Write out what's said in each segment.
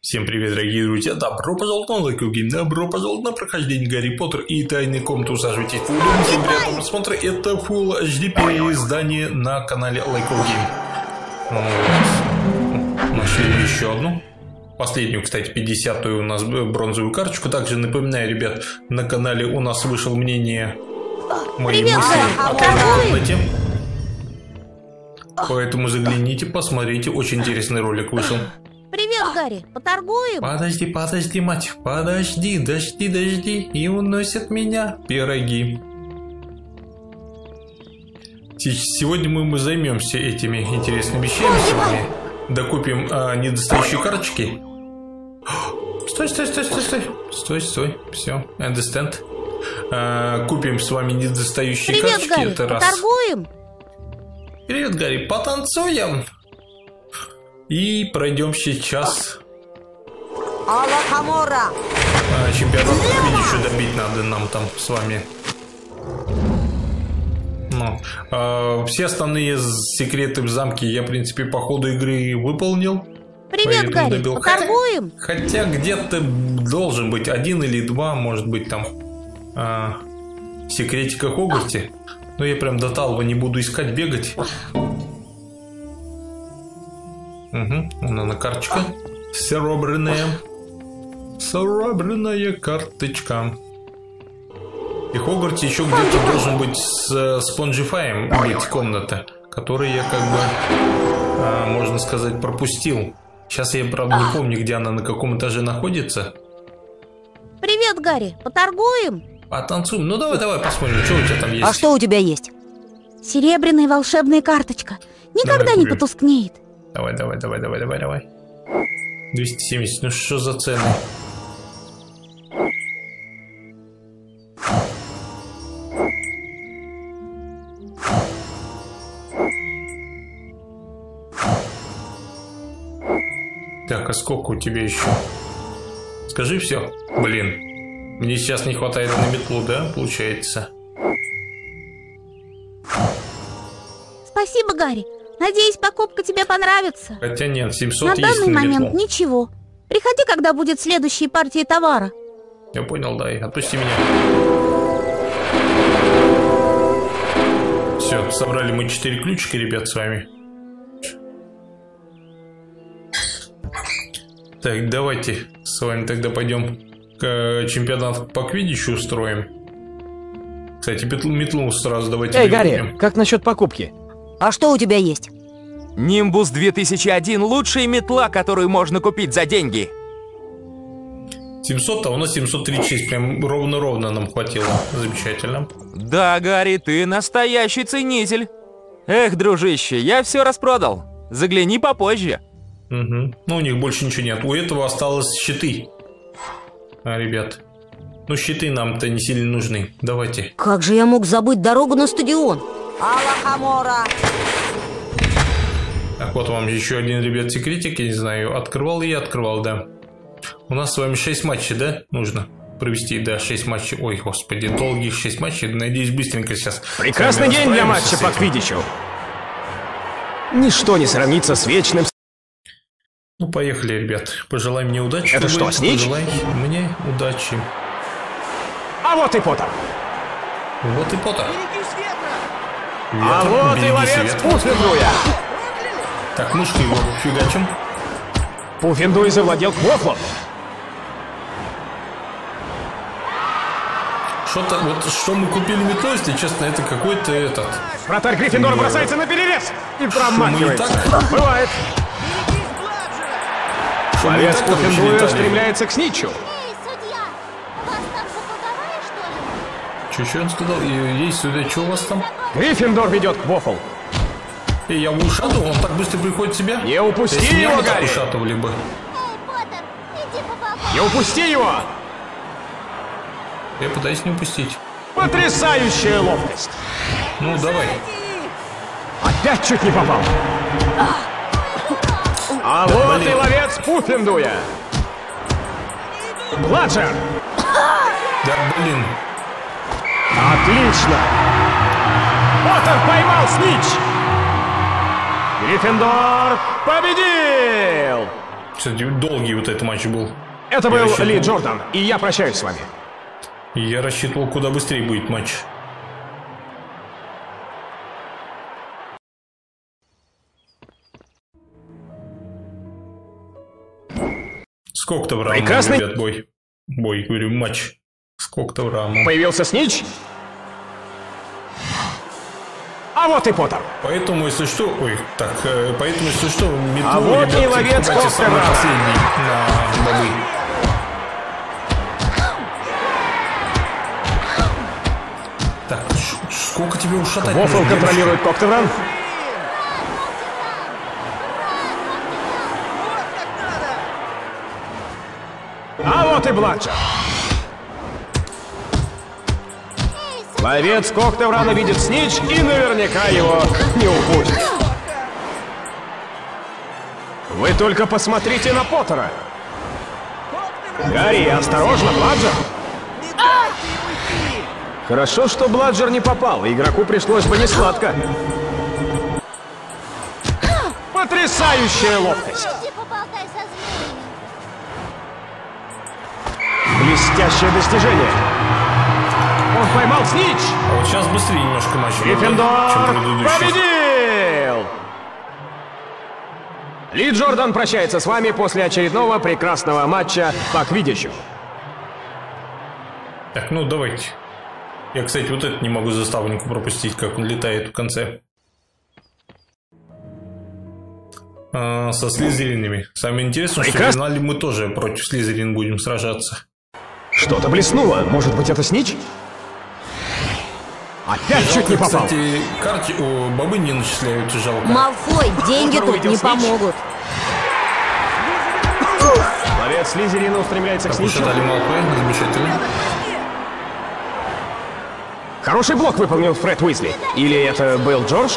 Всем привет, дорогие друзья! Добро пожаловать на Лайкоги, добро пожаловать на прохождение Гарри Поттер и Тайной комнаты. Усаживайтесь поудобнее, всем приятного просмотра. Это Full HD переиздание на канале Лайкоги. Нашли еще одну. Последнюю, кстати, 50-ю у нас бронзовую карточку. Также напоминаю, ребят, на канале у нас вышло мнение моей мысли о комнате. Поэтому загляните, посмотрите, очень интересный ролик вышел. Привет, Гарри, поторгуем? Подожди, мать, подожди, и уносят меня пироги. Сегодня мы займемся этими интересными вещами с вами. Докупим недостающие карточки. Стой, все, understand. Купим с вами недостающие карточки. Гарри, это раз. поторгуем? Привет, Гарри, потанцуем. И пройдем сейчас чемпионат по квиддичу, добить надо нам там с вами. Все остальные секреты в замке я, в принципе, по ходу игры выполнил. Привет, Гарри, добил. поторгуем? Хотя где-то должен быть один или два, может быть, там секретика Хогвартсе. Но я прям до Талва не буду искать, бегать. Она карточка. Серебряная карточка. И в Хогвартсе еще где-то должен быть с Спонжифаем быть комната, которую я как бы, можно сказать, пропустил. Сейчас я, правда, не помню, где она, на каком этаже находится. Привет, Гарри, поторгуем? Потанцуем. Ну давай посмотрим, что у тебя там есть. А что у тебя есть? Серебряная волшебная карточка. Никогда не потускнеет. Давай. 270, ну что за цены? Так, а сколько у тебя еще? Скажи все. Блин, мне сейчас не хватает на метлу, да, получается? Спасибо, Гарри. Надеюсь, покупка тебе понравится. Хотя нет, 700 на есть данный на момент метлу. Ничего. Приходи, когда будет следующая партия товара. Я понял, да, отпусти меня. Все, собрали мы 4 ключика, ребят, с вами. Так, давайте с вами тогда пойдем к чемпионату по квиддичу устроим. Кстати, метлу сразу давайте. Эй, Гарри, как насчет покупки? А что у тебя есть? Нимбус 2001 – лучшая метла, которую можно купить за деньги. 700, а у нас 736, прям ровно нам хватило. Замечательно. Да, Гарри, ты настоящий ценитель. Эх, дружище, я все распродал. Загляни попозже. Ну, у них больше ничего нет. У этого осталось щиты. Ребят. Ну, щиты нам-то не сильно нужны. Давайте. Как же я мог забыть дорогу на стадион? Так, вот вам еще один, ребят, секретик. Я не знаю, открывал я, да. У нас с вами 6 матчей, да? Нужно провести, да, 6 матчей. Ой, господи, долгих 6 матчей. Надеюсь, быстренько сейчас. Прекрасный день для матча по квиддичу. Ничто не сравнится с вечным. Ну, поехали, ребят. Пожелай мне удачи. Это что, снич? Пожелай мне удачи. А вот и Поттер. Вот и Поттер. А вот и ловец Пуффендуя. Так, мышкой его фигачим. Пуффендуй завладел Квофлом. Что-то, вот что мы купили метло, если честно, это какой-то этот... Вратарь Гриффиндора бросается на перерез и промахивается. Бывает. Ловец Пуффендуя стремляется к сничу. Что он сказал? Есть сюда, что у вас там? Гриффиндор ведет Квофл. Я его ушатывал, он так быстро приходит в себя? Не упусти его, Гарри! Ушатывали бы. Не упусти его! Я пытаюсь не упустить. Потрясающая ловкость! Ну, давай. Опять чуть не попал. А да, вот блин. И ловец Пуффендуя. Бладжер! Да, блин. Отлично! Поттер поймал снич! Гриффиндор победил! Кстати, долгий вот этот матч был. Это был Ли Джордан, и я прощаюсь с вами. Я рассчитывал, куда быстрее будет матч. Сколько-то в раунд, ребят, бой. Бой, говорю, матч. Сколько-то в раунд. Появился Снич. А вот и Поттер. Поэтому, если что... Ой, так, поэтому, если что, метлу, а вот ребят, и ловец самый последний на бобы. Так, сколько тебе ушатать? Вофл контролирует Коктевран. А вот и Бладжер. Ловец Коктеврана видит Снич и наверняка его не упустит. Вы только посмотрите на Поттера. Гарри, осторожно, Бладжер. Хорошо, что Бладжер не попал, игроку пришлось бы несладко. Потрясающая ловкость. Блестящее достижение. Он поймал Снич. А вот сейчас быстрее немножко матч, Гриффиндор чем предыдущий. победил! Ли Джордан прощается с вами после очередного прекрасного матча по квиддичу. Так, ну давайте. Я, кстати, вот это не могу заставнику пропустить, как он летает в конце. Со Слизеринами. Самое интересное, что в финале мы тоже против Слизерин будем сражаться. Что-то блеснуло. Может быть, это Снич? Опять чуть не попал. Кстати, карте бобы не начисляют, жалко. Малфой, деньги тут не помогут. Ловец Слизерина устремляется к Сничу. Ушатали Малфой, замечательно. Хороший блок выполнил Фред Уизли. Или это был Джордж?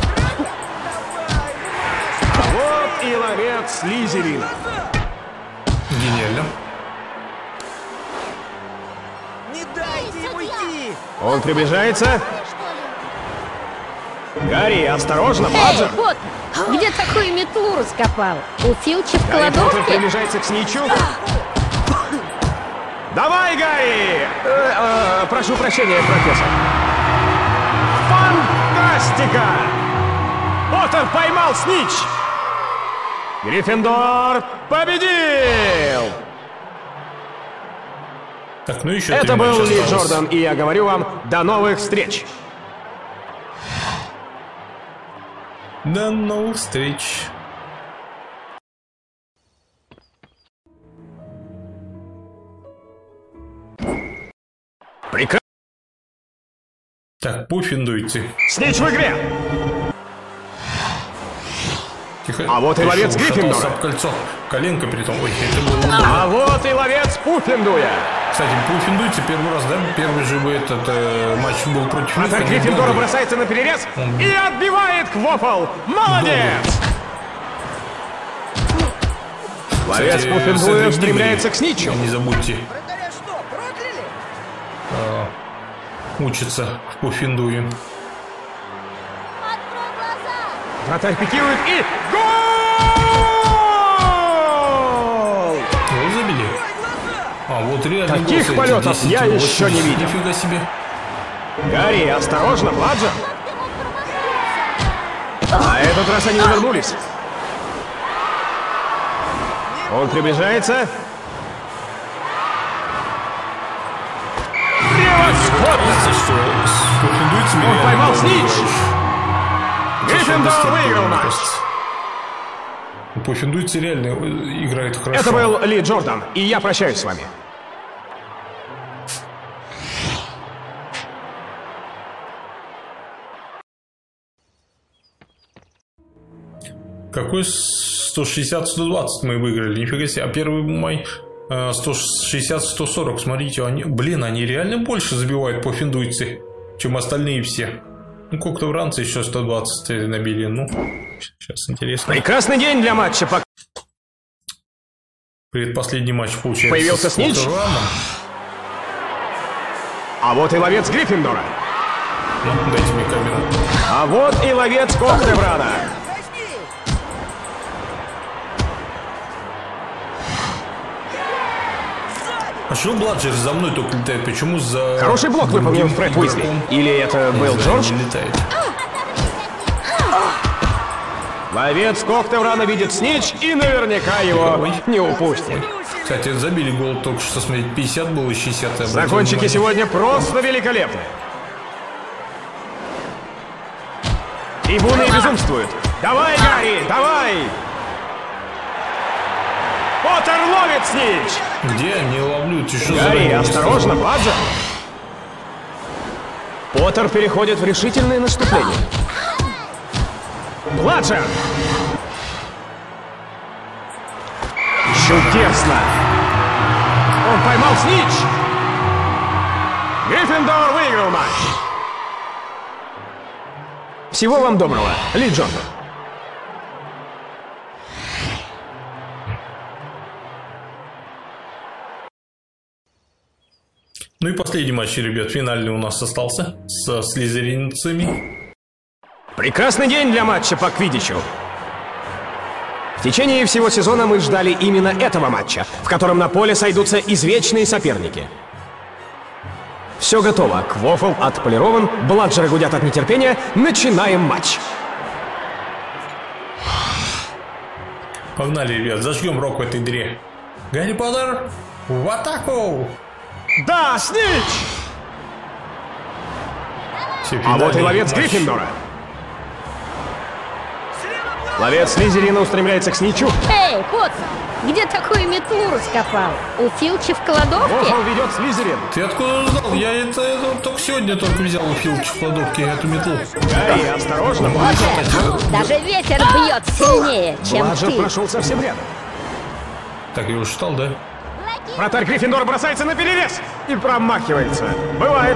А вот и ловец Слизерина. Гениально. Не дайте ему идти! Он приближается. Гарри, осторожно, Бладжер. Эй, вот, где такую метлу раскопал? У Филча в Гарри Поттер кладовке? приближается к Сничу. Давай, Гарри! Прошу прощения, профессор. Фантастика! Поттер поймал Снич! Гриффиндор победил! Так, ну еще Это был Ли Джордан, и я говорю вам, до новых встреч! До новых встреч! Прекрасно! Так, пуффиндуйте. Снич в игре! Тихо. А вот и ловец Гриффиндора. Об кольцо. Коленка при том. Ой, это было... А вот и ловец Пуффиндуя! Кстати, пуффиндуйте первый раз, да? Первый же этот матч был против них. Атак Гриффиндора бросается на перерез и отбивает Квофл! Молодец! Ловец Пуффиндуя стремляется к Сничу. Не забудьте Вратаря что, прокляли? учиться в пуффиндуе. Вратарь пикирует и... Гол! Гол забили. А, вот реально таких гол, полетов 10, я еще не видел. Нифига себе. Гарри, осторожно, Бладжер! На этот раз они увернулись. Он приближается. Кажется, что с пуффиндуйцами Он реально поймал гол Снич. забиваешь. Гриффиндор выиграл матч. Пуффиндуйцы реально играют хорошо. Это был Ли Джордан, и я прощаюсь с вами. Какой 160-120 мы выиграли, нифига себе. А первый май 160-140, смотрите, они, блин, они реально больше забивают пуффиндуйцы, чем остальные все. Ну, коктевранцы еще 120 набили, ну, сейчас интересно. Прекрасный день для матча. Предпоследний матч получается. Появился Снич. А вот и ловец Гриффиндора. Ну, дайте мне камеру. А вот и ловец Коктеврана. А что Бладжер за мной только летает? Почему за... Хороший блок выполнил Фред Уизли. Или это был Джордж? Не летает. Ловец Когтеврана видит снич и наверняка его не упустит. Кстати, забили гол только что, смотреть, 50 было, 60. Закончики сегодня просто великолепны. Трибуны безумствуют. Давай, Гарри, давай! Поттер ловит снич! Где? Не ловлю. Ты что Гарри, за... осторожно, Бладжер! Поттер переходит в решительное наступление. Бладжер! Чудесно! Он поймал снич! Гриффиндор выиграл матч! Всего вам доброго, Ли Джордан. Ну и последний матч, ребят, финальный у нас остался со слизеринцами. Прекрасный день для матча по квиддичу. В течение всего сезона мы ждали именно этого матча, в котором на поле сойдутся извечные соперники. Все готово, квофл отполирован, бладжеры гудят от нетерпения. Начинаем матч. Погнали, ребят, зажгем рок в этой дыре. Гарри Поттер, в атаку! Да, снич! Все, А вот и ловец матч. Гриффиндора. Ловец Слизерина устремляется к сничу. Эй, Поттер, где такую метлу раскопал? У Филчи в кладовке? Квофл ведет Слизерин. Ты откуда узнал? Я это только сегодня только взял у Филча в кладовке эту метлу. Гарри, осторожно, Бладжер. Даже ветер бьет сильнее, чем Бладжер ты. прошел совсем рядом. Так, я уже читал, да? Вратарь Гриффиндора бросается на перерез и промахивается. Бывает.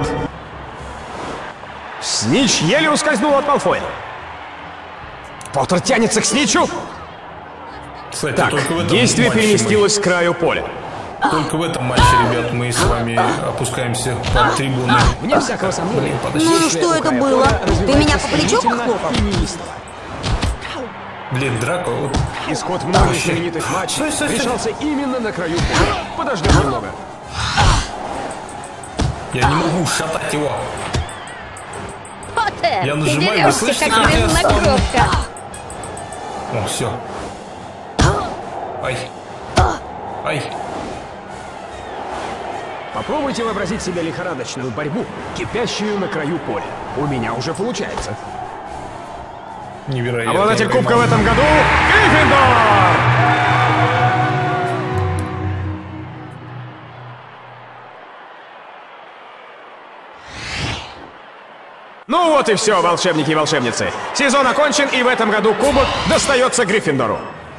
Снич еле ускользнул от Малфоя. Поттер тянется к Сничу. Кстати, Так, только в этом действие матче переместилось к краю поля. Только в этом матче, ребят, мы с вами опускаемся под трибуны. Вне всякого сомнения. Ну, что это было? Ты меня по плечу похлопал? Блин, Драко, вот Исход многих знаменитых матчей решался именно на краю поля. Подождем немного. я не могу шатать его. Поттер, Я ты нажимаю, вы дерешься, слышите, как как я грязнокровка. О, все. Ай. Ай. Попробуйте вообразить себе лихорадочную борьбу, кипящую на краю поля. У меня уже получается. Невероятно. Обладатель кубка в этом году — Гриффиндор! Ну вот и все, волшебники и волшебницы. Сезон окончен, и в этом году кубок достается Гриффиндору.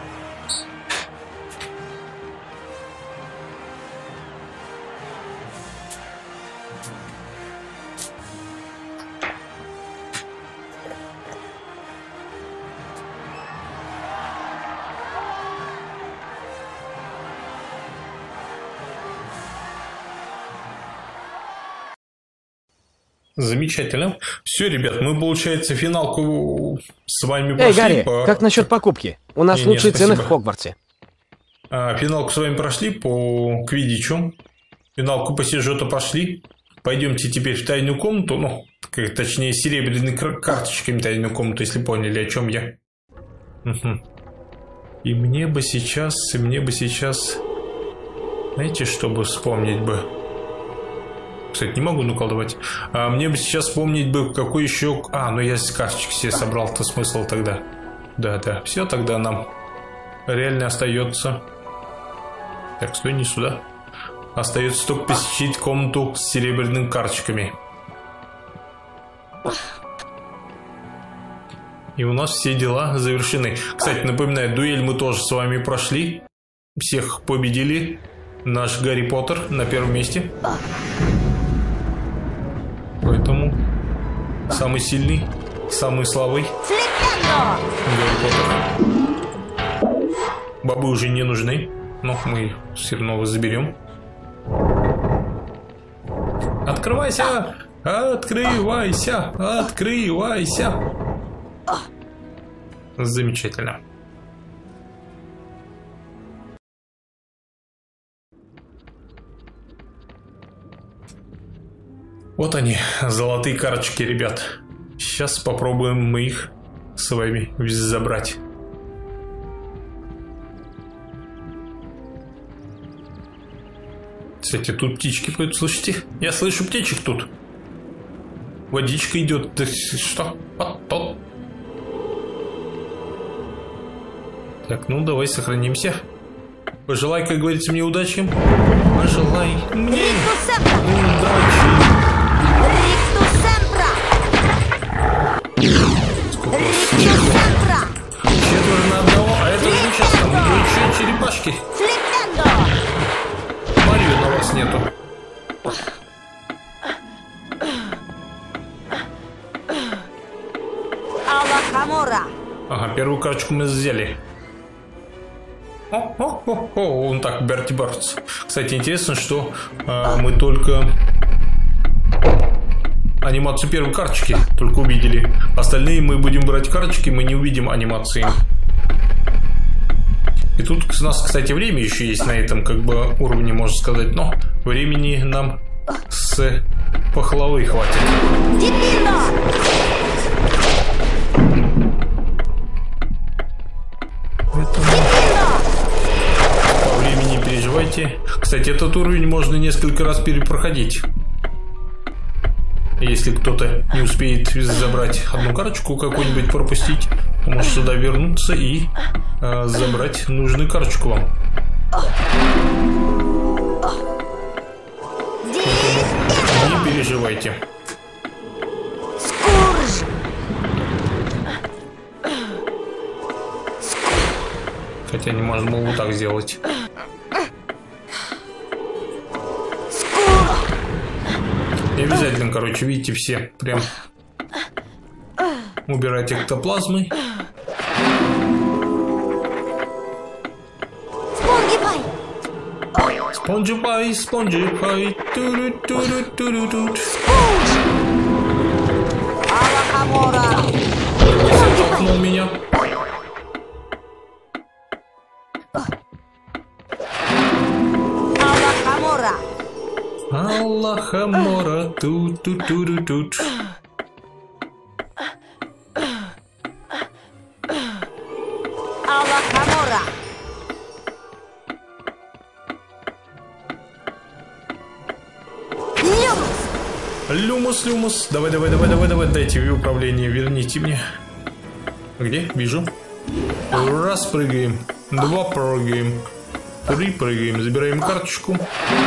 Замечательно. Все, ребят, мы, получается, финалку с вами прошли. Эй, Гарри, по... как насчет покупки? У нас Не, лучшие цены в спасибо. Хогвартсе. Финалку с вами прошли по квиддичу. Финалку по сюжету пошли. Пойдемте теперь в тайную комнату. Ну, точнее, серебряными карточками тайную комнату, если поняли, о чем я. Угу. И мне бы сейчас... Знаете, чтобы вспомнить бы... Кстати, не могу наколдовать. Мне бы сейчас вспомнить бы, какой еще... ну я с карточек все собрал-то смысл тогда. Да. Все, тогда нам реально остается... Так, стой, не сюда. Остается только посетить комнату с серебряными карточками. И у нас все дела завершены. Кстати, напоминаю, дуэль мы тоже с вами прошли. Всех победили. Наш Гарри Поттер на первом месте. Поэтому самый сильный, самый слабый Гарри Поттер. Бабы уже не нужны, но мы все равно вас заберем. Открывайся! Открывайся! Открывайся! Замечательно. Вот они, золотые карточки, ребят. Сейчас попробуем мы их с вами забрать. Кстати, тут птички поют, слышите? Я слышу птичек тут. Водичка идет. Да что? Потом. Так, ну давай сохранимся. Пожелай, как говорится, мне удачи. Пожелай мне удачи. Сколько вас? Четверо на одного, а это уже сейчас там еще черепашки. Марию на вас нету. Ага, первую карточку мы взяли. Он так, Берти Бартс. Кстати, интересно, что мы только анимацию первой карточки только увидели. Остальные мы будем брать карточки, мы не увидим анимации. И тут у нас, кстати, время еще есть на этом как бы уровне, можно сказать. Но времени нам с пахлавы хватит. По времени не переживайте. Кстати, этот уровень можно несколько раз перепроходить. Если кто-то не успеет забрать одну карточку какую-нибудь, пропустить, может сюда вернуться и забрать нужную карточку вам. Не переживайте. Хотя не можно было вот так сделать. Не обязательно, короче, видите, все прям убирать эктоплазмы. Спонжипай, спонжипай, туру-туру-туру-туру. Толкнул меня. Аллахамора, ту-ту-ту-ту-тут. Аллахамора. Люмус, люмус. Давай, давай, давай, давай, давай. Дайте управление, верните мне. Где? Вижу. Раз прыгаем. Два прыгаем. Три прыгаем. Забираем карточку.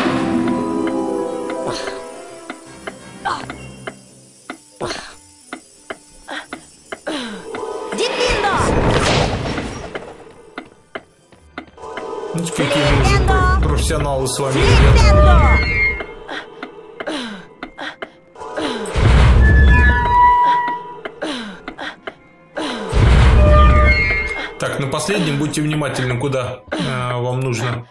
Ну, какие мы уже профессионалы с вами, ребята. Так, на последнем будьте внимательны, куда вам нужно.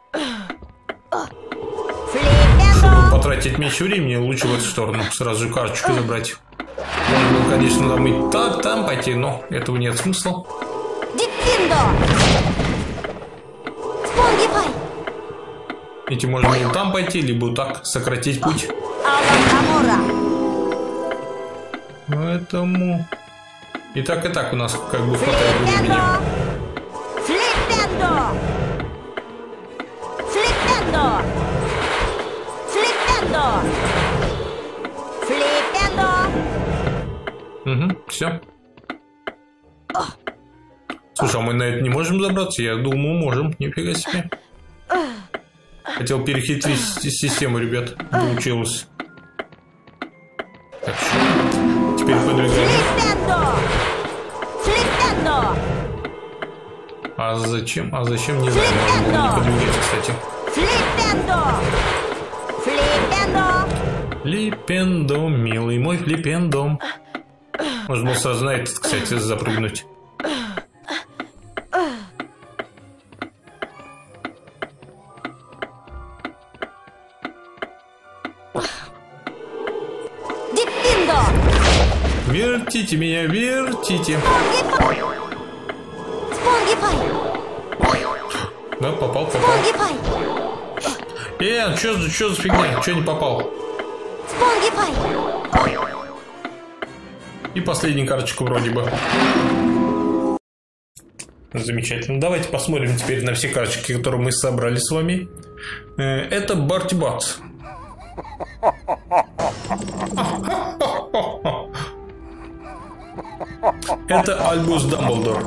Чтобы потратить меньше времени, лучше в эту сторону. Сразу же карточку забрать. Можно было, конечно, там и там пойти, но этого нет смысла. Эти можно было там пойти, либо так сократить путь. Поэтому и так у нас как бы хватает времени. Угу, все. Слушай, а мы на это не можем забраться? Я думаю, можем. Нифига себе. Хотел перехитрить систему, ребят. Получилось. Так, теперь подвигаем. А зачем? А зачем? Не знаю, можно было не подвигать, кстати. Флипендо, милый мой флипендо. Можно было сразу на этот, кстати, запрыгнуть. Вертите меня, вертите. Да, попал. Что за фигня? Что не попал? Спонгифай! И последнюю карточку вроде бы. Замечательно. Давайте посмотрим теперь на все карточки, которые мы собрали с вами. Это Барти Батс. Это Альбус Дамблдор.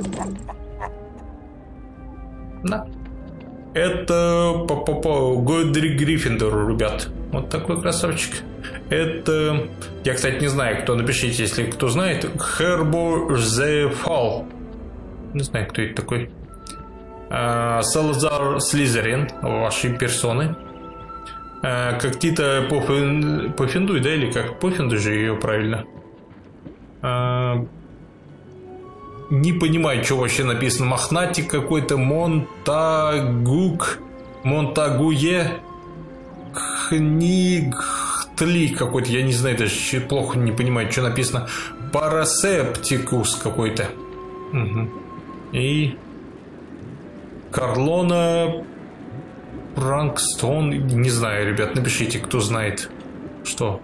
Да. Это Годрик Гриффиндор, ребят. Вот такой красавчик. Это... Я, кстати, не знаю, кто. Напишите, если кто знает. Хербо зе Фал. Не знаю, кто это такой. Салазар Слизерин. Ваши персоны. Как-то Пофиндуй, да? Или как? Пофиндуй же ее правильно. Не понимаю, что вообще написано. Мохнатик какой-то. Монтагуе. Книгтли какой-то. Я не знаю, даже плохо не понимаю, что написано. Парасептикус какой-то. Угу. И Карлона Пранкстон. Не знаю, ребят, напишите, кто знает. Что?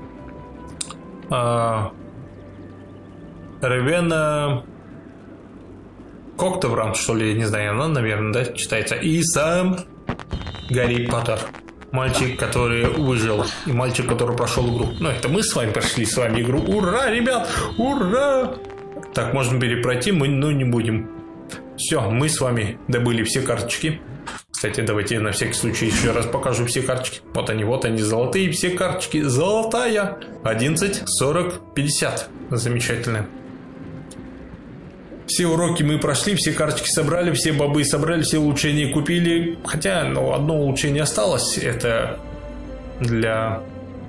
Ревена Коктевран, что ли, не знаю, она, наверное, да, читается. И сам Гарри Поттер. Мальчик, который выжил. И мальчик, который прошел игру. Ну, это мы с вами прошли с вами игру. Ура, ребят! Ура! Так, можно перепройти, но не будем. Все, мы с вами добыли все карточки. Кстати, давайте я на всякий случай еще раз покажу все карточки. Вот они, золотые все карточки. Золотая. 11, 40, 50. Замечательно. Все уроки мы прошли, все карточки собрали, все бобы собрали, все улучшения купили. Хотя, ну, одно улучшение осталось. Это для...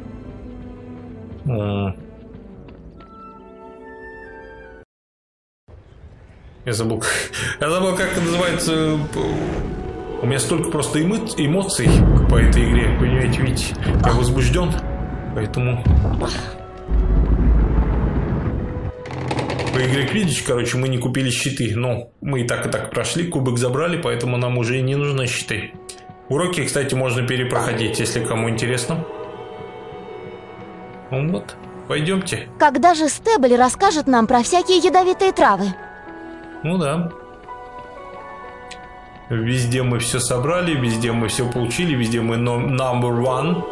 Я забыл, как это называется. У меня столько просто эмоций по этой игре. Понимаете, видите, я возбужден. Поэтому... По игре Квиддич, короче, мы не купили щиты. Но мы и так прошли, кубок забрали, поэтому нам уже и не нужны щиты. Уроки, кстати, можно перепроходить, если кому интересно. Ну вот, пойдемте. Когда же Стебль расскажет нам про всякие ядовитые травы? Ну да. Везде мы все собрали, везде мы все получили, везде мы number one.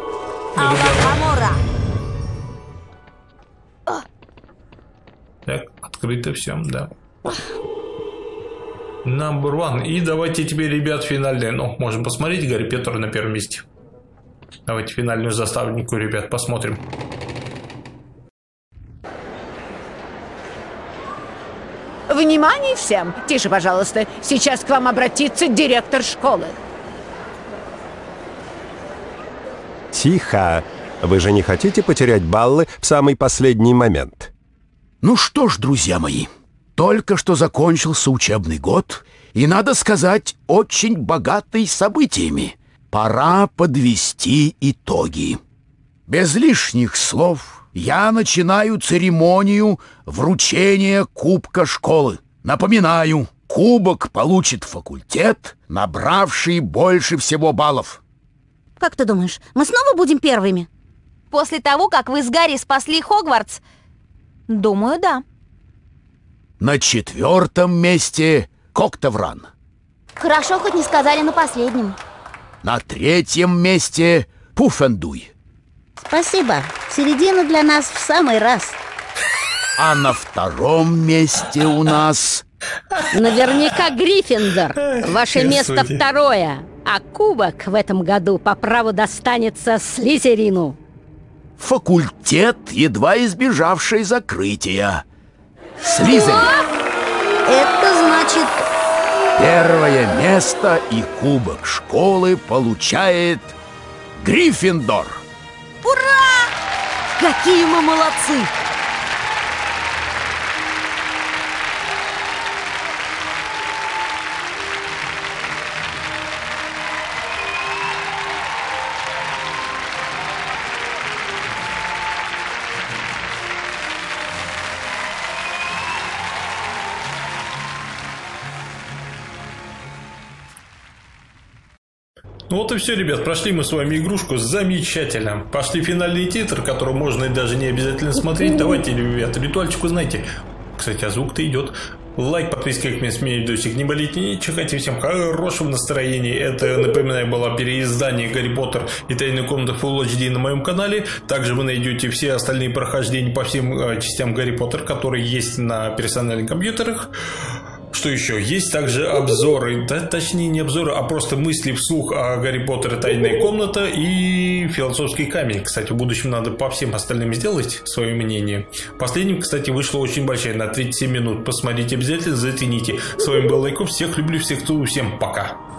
Так, открыто все, да. Number one. И давайте теперь, ребят, финальные. Ну, можем посмотреть, Гарри Поттер на первом месте. Давайте финальную заставнику, ребят, посмотрим. Внимание всем! Тише, пожалуйста. Сейчас к вам обратится директор школы. Тихо. Вы же не хотите потерять баллы в самый последний момент? Ну что ж, друзья мои, только что закончился учебный год, и, надо сказать, очень богатый событиями. Пора подвести итоги. Без лишних слов я начинаю церемонию вручения кубка школы. Напоминаю, кубок получит факультет, набравший больше всего баллов. Как ты думаешь, мы снова будем первыми? После того, как вы с Гарри спасли Хогвартс? Думаю, да. На 4-м месте Коктевран. Хорошо, хоть не сказали на последнем. На 3-м месте Пуффендуй. Спасибо. Середина для нас в самый раз. А на 2-м месте у нас... Наверняка Гриффиндор. Ваше место второе. А кубок в этом году по праву достанется Слизерину. Факультет, едва избежавший закрытия. Слизерин. Это значит... 1-е место и кубок школы получает Гриффиндор. Ура! Какие мы молодцы! Ну вот и все, ребят, прошли мы с вами игрушку замечательно. Пошли финальный титр, который можно и даже не обязательно смотреть. Давайте, ребят, ритуальчик узнаете. Кстати, а звук-то идет. Лайк, подписка, как мне смею, досик, не болите, не чихайте, всем хорошего настроения. Это, напоминаю, было переиздание Гарри Поттер и Тайная комната Full HD на моем канале. Также вы найдете все остальные прохождения по всем частям Гарри Поттер, которые есть на персональных компьютерах. Что еще? Есть также обзоры, да, точнее не обзоры, а просто мысли вслух о Гарри Поттере Тайная комната и Философский камень. Кстати, в будущем надо по всем остальным сделать свое мнение. Последним, кстати, вышло очень большая, на 37 минут. Посмотрите обязательно, затяните. С вами был Лайков, всех люблю, всех целую, всем пока.